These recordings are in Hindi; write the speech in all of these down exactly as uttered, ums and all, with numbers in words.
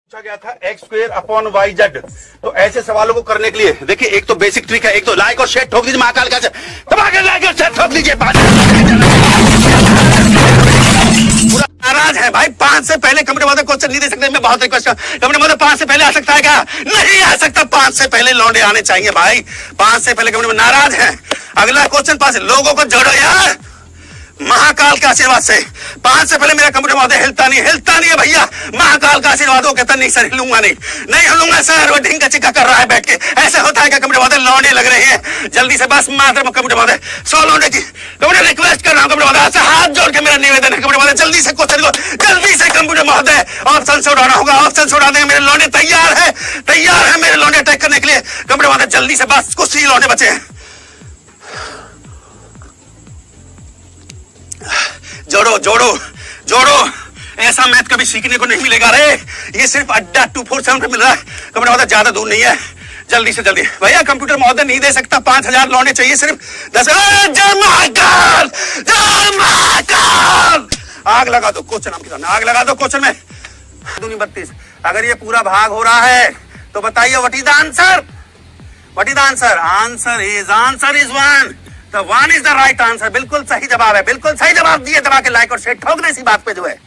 पूछा गया था X square upon Y Z. तो ऐसे सवालों को करने के लिए देखिए, एक तो बेसिक ट्रिक है, एक तो लाइक और शेयर ठोक दीजिए महाकाल का, दबा के लाइक और शेयर ठोक दीजिए। पूरा नाराज है भाई, पांच से पहले कंप्यूटर वाले क्वेश्चन नहीं दे सकते। मैं बहुत रिक्वेस्ट कंप्यूटर वाले पांच से पहले आ सकता है क्या? नहीं आ सकता, पांच से पहले लौंडे आने चाहिए भाई, पांच से पहले कंप्यूटर नाराज है। अगला क्वेश्चन पास, लोगों को जोड़ो यार महाकाल का आशीर्वाद से। पांच से पहले मेरा कंप्यूटर वादे हिलता नहीं, हिलता नहीं है भैया, महाकाल का आशीर्वाद हो। कहता नहीं सर हिलूंगा नहीं, नहीं हिलूंगा सर, वो ढिंग का चिक्का कर रहा है बैठ के। ऐसे होता है क्या कंप्यूटर वादे? लौंडे लग रहे हैं, जल्दी से बस मात्र कंप्यूटर वादे सौ लौंडे की कंप्यूटर रिक्वेस्ट कर रहा हूं। कंप्यूटर वादे से हाथ जोड़ के मेरा निवेदन है, कंप्यूटर वादे जल्दी से क्वेश्चन को जल्दी से कंप्यूटर महोदय ऑप्शन से उड़ाना होगा, ऑप्शन से उड़ा देंगे। मेरे लौंडे तैयार है, तैयार है मेरे लौंडे अटैक करने के लिए। कंप्यूटर वादे जल्दी से बस, कुछ ही लौंडे बचे हैं। जोड़ो जोड़ो जोड़ो, ऐसा मैथ कभी सीखने को नहीं मिलेगा रे, ये सिर्फ अड्डा टू फोर सेवन पे मिल रहा है। कंप्यूटर महोदय ज्यादा दूर नहीं है, जल्दी से जल्दी भैया। कंप्यूटर महोदय नहीं दे सकता, पांच हजार लौंडे चाहिए सिर्फ दस। जय महाकाल, जय महाकाल। आग लगा दो क्वेश्चन, आग लगा दो क्वेश्चन में। दूनी बत्तीस, अगर ये पूरा भाग हो रहा है तो बताइए what is the answer? What is the answer? Answer is answer is one. तो one is the right answer, बिल्कुल सही जवाब है, बिल्कुल सही जवाब दिए। दबा के लाइक और शेयर ठोक दे इसी बात पे जो है।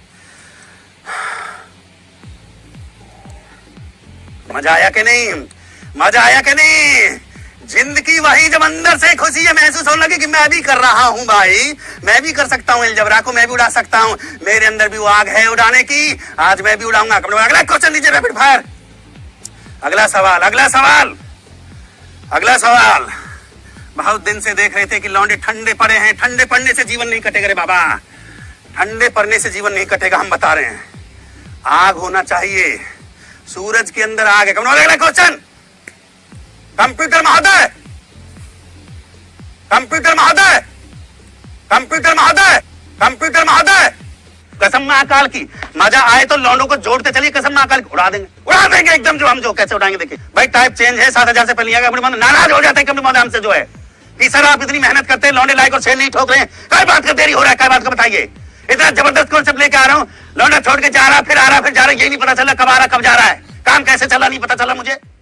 मजा आया कि नहीं? मजा आया कि नहीं? जिंदगी वही जब अंदर से खुशी है महसूस होने लगी कि मैं भी कर रहा हूं भाई, मैं भी कर सकता हूं, अलजबरा को मैं भी उड़ा सकता हूं, मेरे अंदर भी वो आग है उड़ाने की, आज मैं भी उड़ाऊंगा। अगला क्वेश्चन दीजिए रैपिड फायर। अगला सवाल, अगला सवाल, अगला सवाल। बहुत दिन से देख रहे थे कि लौंडे ठंडे पड़े हैं, ठंडे पड़ने से जीवन नहीं कटेगा रे बाबा, ठंडे पड़ने से जीवन नहीं कटेगा। हम बता रहे हैं आग होना चाहिए, सूरज के अंदर आग है। अगला क्वेश्चन, कंप्यूटर महोदय, कंप्यूटर महोदय, कंप्यूटर महोदय, कंप्यूटर महोदय, कसम महाकाल की, मजा आए तो लौंडों को जोड़ते चलिए, कसम महाकाल की उड़ा देंगे, उड़ा देंगे एकदम। जो हम जो कैसे उड़ाएंगे देखिए भाई, टाइप चेंज है, सात हजार से पहले नाराज हो जाते हैं कंप्यूटर महोदय हमसे जो है कि सर आप इतनी मेहनत करते हैं, लौंडे लाइक और शेयर नहीं ठोक रहे हैं, कई बात का देरी हो रहा है, कई बात का बताइए। इतना जबरदस्त कॉन्सेप्ट लेके आ रहा हूँ, लौंडा छोड़ के जा रहा, फिर आ रहा, फिर जा रहा, यही नहीं पता चला कब आ रहा कब जा रहा है, काम कैसे चला नहीं पता चला मुझे।